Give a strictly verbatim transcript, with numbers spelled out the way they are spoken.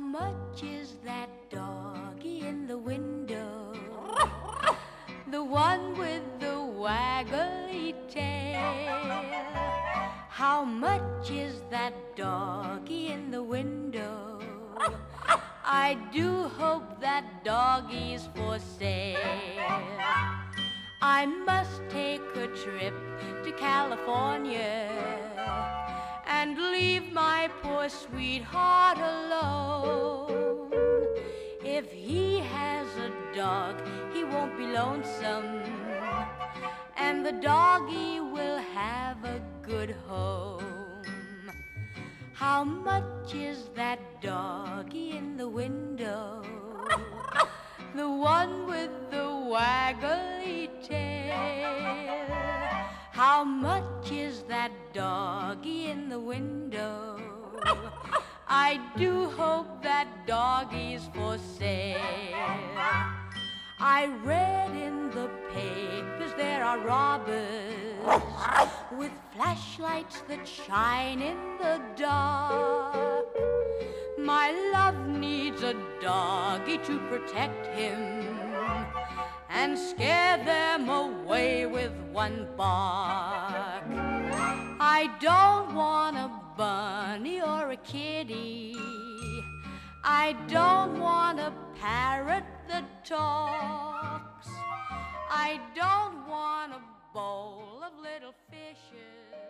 much is that doggie in the window? The one with the waggly tail. How much is that doggie in the window? I do hope that doggie's for sale. I must take a trip to California and leave my poor sweetheart alone. If he has a dog, he won't be lonesome, and the doggie will have a good home. How much is that doggie in the window? The one with the waggly tail. How much is that doggie in the window? I do hope that doggie's for sale. I read in the papers there are robbers with flashlights that shine in the dark. My love needs a doggie to protect him and scare them away with one bark. I don't want a bunny or a kitty. I don't want a parrot that talks. I don't want a bowl of little fishes.